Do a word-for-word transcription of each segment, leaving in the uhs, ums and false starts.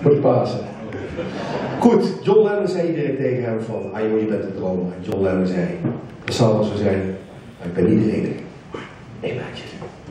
Met Pasen. Goed, John Lennon zei direct tegen hem van, ah joh, je bent een dromer. John Lennon zei, dat zal wel zo zijn, maar ik ben niet de enige. Nee, maatje.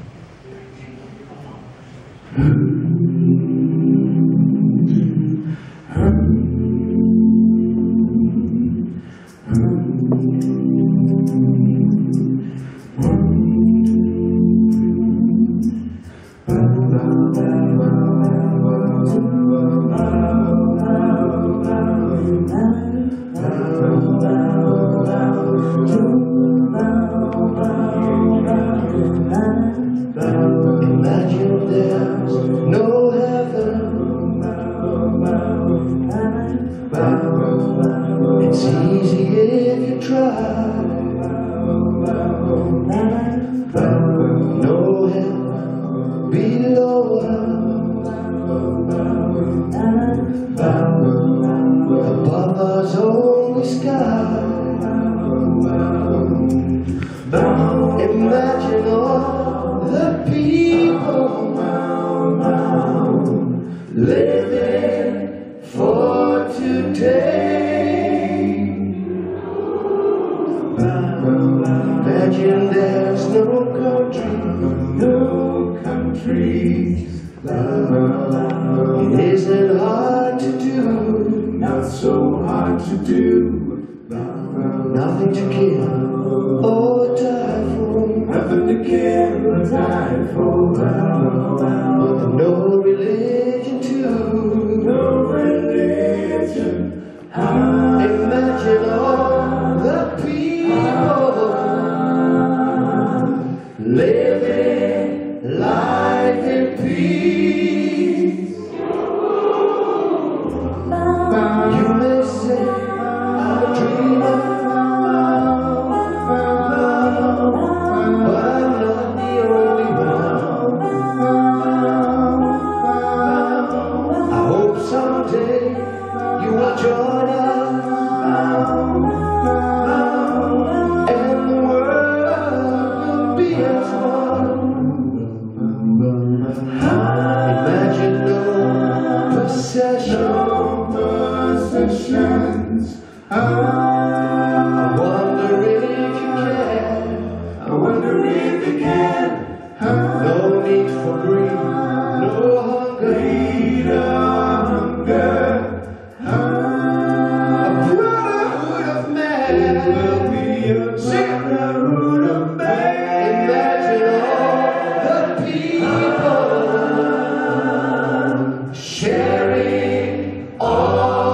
It's easy if you try. No hell below above us only sky. Imagine all the people living for today. Imagine there's no country, no countries. It isn't hard to do, not so hard to do. Nothing to kill or die for, nothing to kill or die for. No religion too, no religion. Imagine all the people living life in peace. You may say I'm a dreamer, but I'm not the only one. I hope someday you will join us, and the world will be as one. Imagine no possessions. I wonder if you can. I wonder if you can. No need for greed, no hunger, greed or hunger. A brotherhood of man. It will be a brotherhood of man. Imagine all the people sharing all.